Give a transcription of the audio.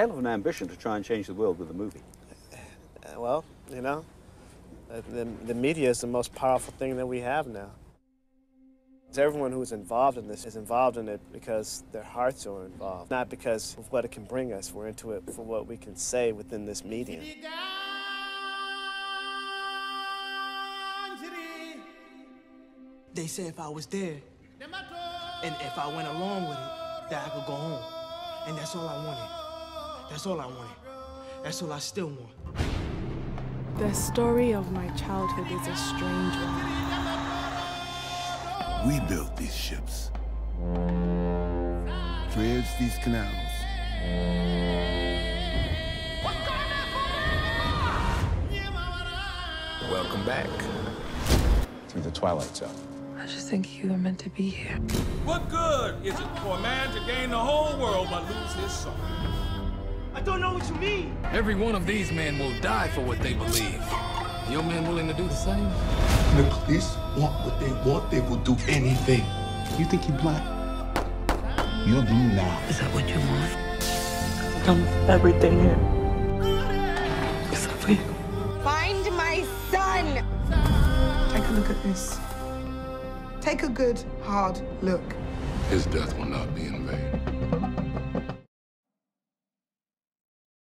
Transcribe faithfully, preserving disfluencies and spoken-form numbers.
hell of an ambition to try and change the world with a movie. Uh, well, you know, the, the media is the most powerful thing that we have now. Everyone who's involved in this is involved in it because their hearts are involved, not because of what it can bring us. We're into it for what we can say within this medium. They say if I was there, and if I went along with it, that I could go home. And that's all I wanted. That's all I wanted. That's all I still want. The story of my childhood is a strange one. We built these ships, dredged these canals. Welcome back through the twilight zone. I just think you were meant to be here. What good is it for a man to gain the whole world but lose his soul? I don't know what you mean. Every one of these men will die for what they believe. Your men willing to do the same? The police want what they want. They will do anything. You think you're black? You're blue now. Is that what you want? Come everything here. Except for you. Find my son! Take a look at this. Take a good, hard look. His death will not be in vain.